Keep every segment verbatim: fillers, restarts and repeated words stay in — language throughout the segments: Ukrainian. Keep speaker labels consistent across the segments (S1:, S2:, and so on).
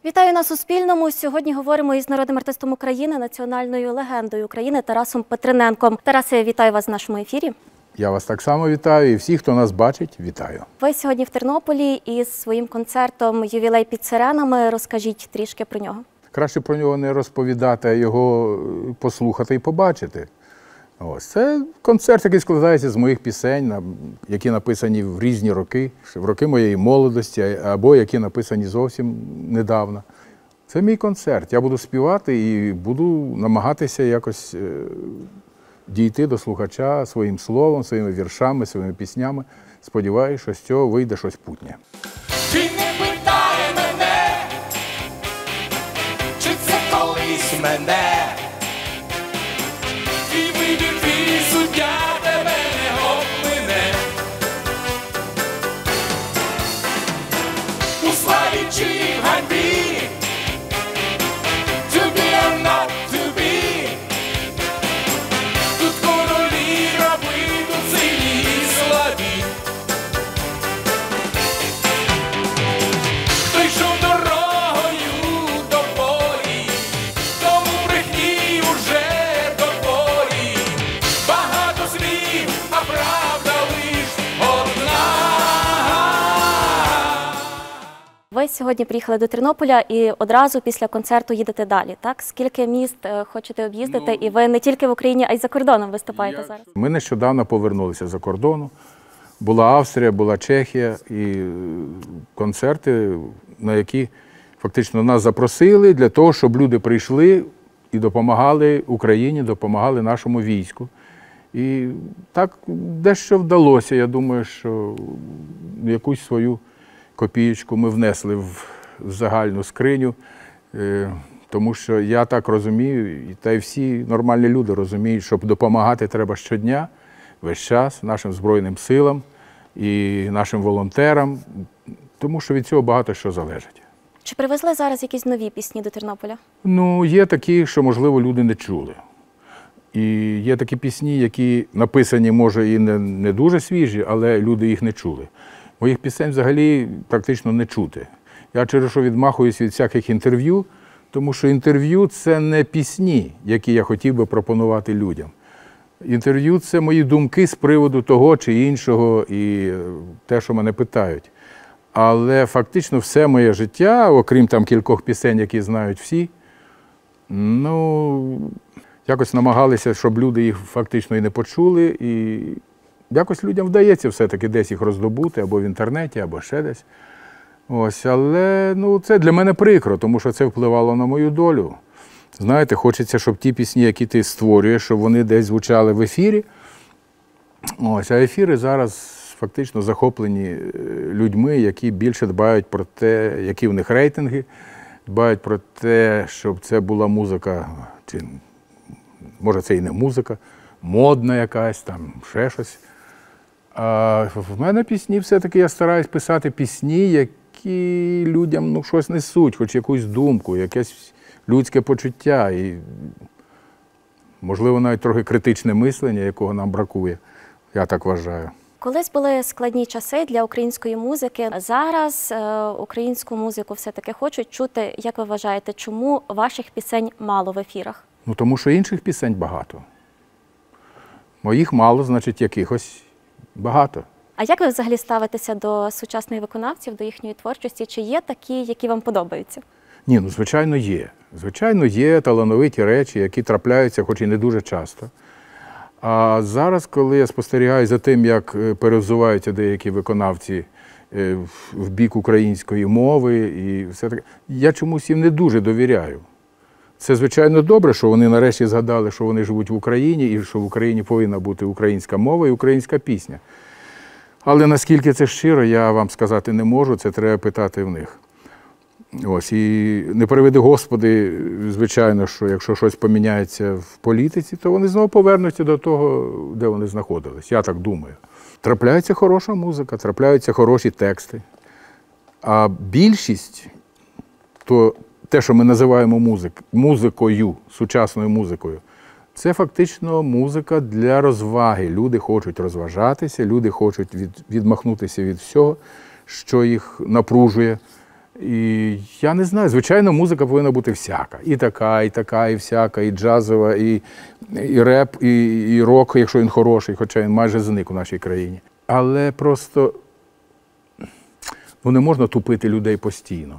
S1: Вітаю на Суспільному. Сьогодні говоримо із народним артистом України, національною легендою України Тарасом Петриненком. Тарасе, вітаю вас в нашому ефірі.
S2: Я вас так само вітаю і всіх, хто нас бачить, вітаю.
S1: Ви сьогодні в Тернополі із своїм концертом «Ювілей під сиренами». Розкажіть трішки про нього.
S2: Краще про нього не розповідати, а його послухати і побачити. Ось. Це концерт, який складається з моїх пісень, які написані в різні роки, в роки моєї молодості, або які написані зовсім недавно. Це мій концерт. Я буду співати і буду намагатися якось дійти до слухача своїм словом, своїми віршами, своїми піснями. Сподіваюся, що з цього вийде щось путнє.
S3: Чи не питає мене, чи це колись мене? Твій вибір, твій суддя, тебе не обмине. У славі чи в ганьбі, to be or not to be. Тут королі, раби, тут сильні і слабі. Хто йшов дорогою до волі, тому брехні уже доволі. Багато слів, а правда лиш одна.
S1: Ви сьогодні приїхали до Тернополя і одразу після концерту їдете далі, так? Скільки міст хочете об'їздити?
S2: Ну,
S1: і ви не тільки в Україні, а й за кордоном виступаєте
S2: Я...
S1: зараз?
S2: Ми нещодавно повернулися за кордону. Була Австрія, була Чехія і концерти, на які фактично нас запросили для того, щоб люди прийшли і допомагали Україні, допомагали нашому війську. І так дещо вдалося. Я думаю, що якусь свою копієчку ми внесли в загальну скриню, тому що я так розумію, та й всі нормальні люди розуміють, що допомагати треба щодня, весь час нашим Збройним силам і нашим волонтерам, тому що від цього багато що залежить.
S1: Чи привезли зараз якісь нові пісні до Тернополя?
S2: Ну, є такі, що, можливо, люди не чули. І є такі пісні, які написані, може, і не, не дуже свіжі, але люди їх не чули. Моїх пісень взагалі практично не чути. Я через що відмахуюсь від всяких інтерв'ю, тому що інтерв'ю – це не пісні, які я хотів би пропонувати людям. Інтерв'ю – це мої думки з приводу того чи іншого і те, що мене питають. Але фактично все моє життя, окрім там кількох пісень, які знають всі, ну, якось намагалися, щоб люди їх фактично і не почули. І якось людям вдається все-таки десь їх роздобути, або в інтернеті, або ще десь. Ось, але ну, це для мене прикро, тому що це впливало на мою долю. Знаєте, хочеться, щоб ті пісні, які ти створюєш, щоб вони десь звучали в ефірі. Ось, а ефіри зараз фактично захоплені людьми, які більше дбають про те, які в них рейтинги, дбають про те, щоб це була музика, чи може це і не музика, модна якась, там ще щось. А в мене пісні все-таки, я стараюсь писати пісні, які людям ну, щось несуть, хоч якусь думку, якесь людське почуття і, можливо, навіть трохи критичне мислення, якого нам бракує, я так вважаю.
S1: Колись були складні часи для української музики. Зараз е, українську музику все-таки хочуть чути. Як ви вважаєте, чому ваших пісень мало в ефірах?
S2: Ну, тому що інших пісень багато. Моїх мало, значить, якихось багато.
S1: А як ви взагалі ставитеся до сучасних виконавців, до їхньої творчості? Чи є такі, які вам подобаються?
S2: Ні, ну, звичайно, є. Звичайно, є талановиті речі, які трапляються, хоч і не дуже часто. А зараз, коли я спостерігаю за тим, як перевзуваються деякі виконавці в бік української мови, і все таке, я чомусь їм не дуже довіряю. Це, звичайно, добре, що вони нарешті згадали, що вони живуть в Україні, і що в Україні повинна бути українська мова і українська пісня. Але наскільки це щиро, я вам сказати не можу, це треба питати в них. Ось, і не приведи Господи, звичайно, що якщо щось поміняється в політиці, то вони знову повернуться до того, де вони знаходились. Я так думаю. Трапляється хороша музика, трапляються хороші тексти. А більшість, то те, що ми називаємо музик, музикою, сучасною музикою, це фактично музика для розваги. Люди хочуть розважатися, люди хочуть від, відмахнутися від всього, що їх напружує. І я не знаю, звичайно, музика повинна бути всяка. І така, і така, і всяка, і джазова, і, і реп, і, і рок, якщо він хороший, хоча він майже зник у нашій країні. Але просто ну, не можна тупити людей постійно.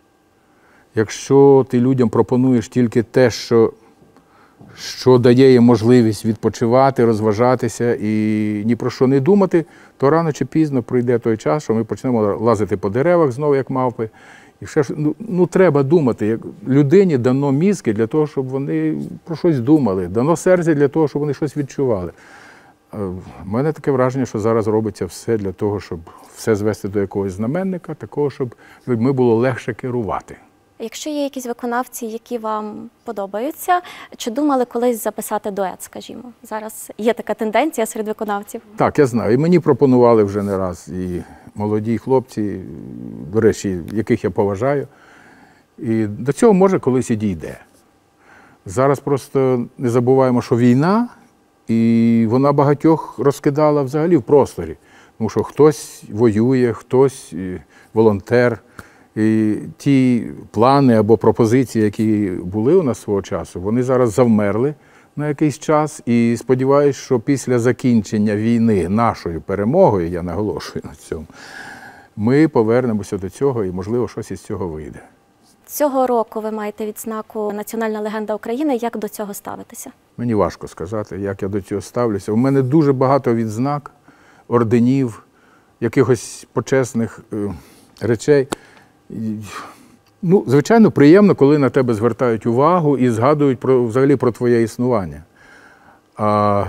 S2: Якщо ти людям пропонуєш тільки те, що, що дає їм можливість відпочивати, розважатися і ні про що не думати, то рано чи пізно прийде той час, що ми почнемо лазити по деревах знову, як мавпи. І ще, ну, ну, треба думати. Як людині дано мізки для того, щоб вони про щось думали, дано серце для того, щоб вони щось відчували. У мене таке враження, що зараз робиться все для того, щоб все звести до якогось знаменника, такого, щоб людьми було легше керувати.
S1: Якщо є якісь виконавці, які вам подобаються, чи думали колись записати дует, скажімо? Зараз є така тенденція серед виконавців.
S2: Так, я знаю. І мені пропонували вже не раз і молоді хлопці, до речі, яких я поважаю. І до цього, може, колись і дійде. Зараз просто не забуваємо, що війна, і вона багатьох розкидала взагалі в просторі. Тому що хтось воює, хтось волонтер. І ті плани або пропозиції, які були у нас свого часу, вони зараз завмерли на якийсь час. І сподіваюся, що після закінчення війни нашою перемогою, я наголошую на цьому, ми повернемося до цього і, можливо, щось із цього вийде.
S1: Цього року ви маєте відзнаку «Національна легенда України». Як до цього ставитеся?
S2: Мені важко сказати, як я до цього ставлюся. У мене дуже багато відзнак, орденів, якихось почесних е, речей. Ну, звичайно, приємно, коли на тебе звертають увагу і згадують про, взагалі про твоє існування. А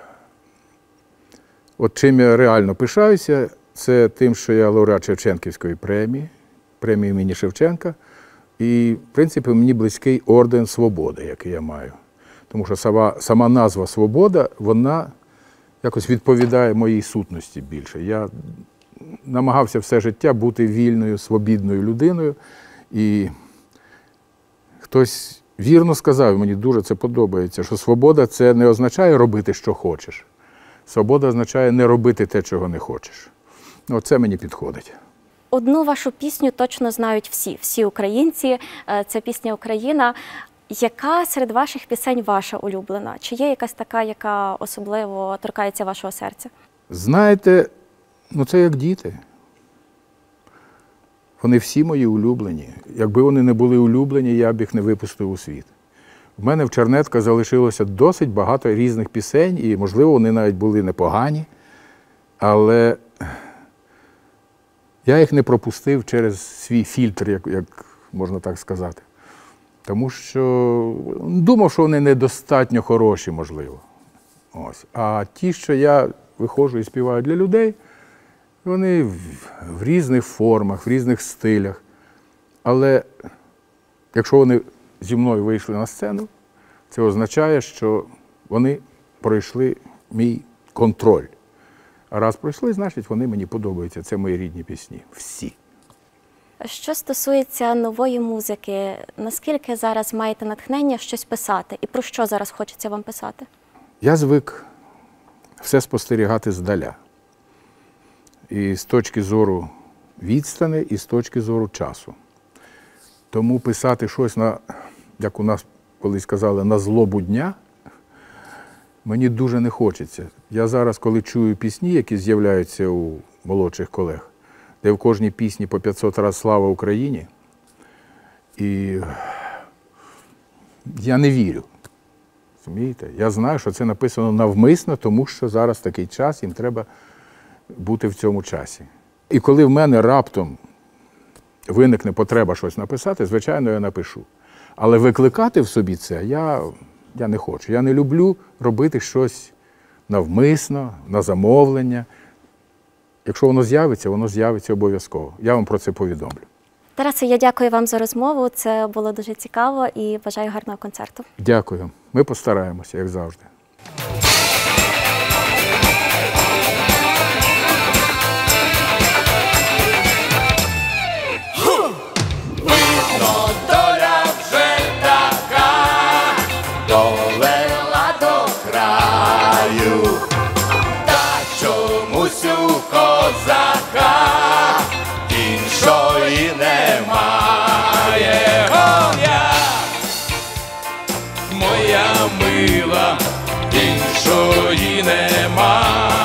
S2: от чим я реально пишаюся, це тим, що я лауреат Шевченківської премії, премії імені Шевченка. І, в принципі, мені близький орден Свободи, який я маю. Тому що сама, сама назва «Свобода», вона якось відповідає моїй сутності більше. Я намагався все життя бути вільною, свобідною людиною. І хтось вірно сказав, мені дуже це подобається, що свобода – це не означає робити, що хочеш. Свобода означає не робити те, чого не хочеш. Оце мені підходить.
S1: Одну вашу пісню точно знають всі, всі українці. Це пісня «Україна». Яка серед ваших пісень ваша улюблена? Чи є якась така, яка особливо торкається вашого серця?
S2: Знаєте, ну це як діти. Вони всі мої улюблені. Якби вони не були улюблені, я б їх не випустив у світ. В мене в Чернетках залишилося досить багато різних пісень, і, можливо, вони навіть були непогані, але я їх не пропустив через свій фільтр, як, як можна так сказати. Тому що думав, що вони недостатньо хороші, можливо. Ось. А ті, що я виходжу і співаю для людей, вони в, в різних формах, в різних стилях. Але якщо вони зі мною вийшли на сцену, це означає, що вони пройшли мій контроль. А раз пройшли, значить вони мені подобаються. Це мої рідні пісні. Всі.
S1: Що стосується нової музики, наскільки зараз маєте натхнення щось писати? І про що зараз хочеться вам писати?
S2: Я звик все спостерігати здаля. І з точки зору відстани, і з точки зору часу. Тому писати щось, на, як у нас колись казали, на злобу дня, мені дуже не хочеться. Я зараз, коли чую пісні, які з'являються у молодших колег, де в кожній пісні по п'ятсот разів «Слава Україні», і я не вірю. Розумієте? Я знаю, що це написано навмисно, тому що зараз такий час, їм треба бути в цьому часі. І коли в мене раптом виникне потреба щось написати, звичайно, я напишу. Але викликати в собі це я, я не хочу. Я не люблю робити щось навмисно, на замовлення. Якщо воно з'явиться, воно з'явиться обов'язково. Я вам про це повідомлю.
S1: Тарасе, я дякую вам за розмову. Це було дуже цікаво і бажаю гарного концерту.
S2: Дякую. Ми постараємося, як завжди.
S3: Видно, доля вже така, довела до краю, та чомусь у козака іншої нема. мила, іншої нема.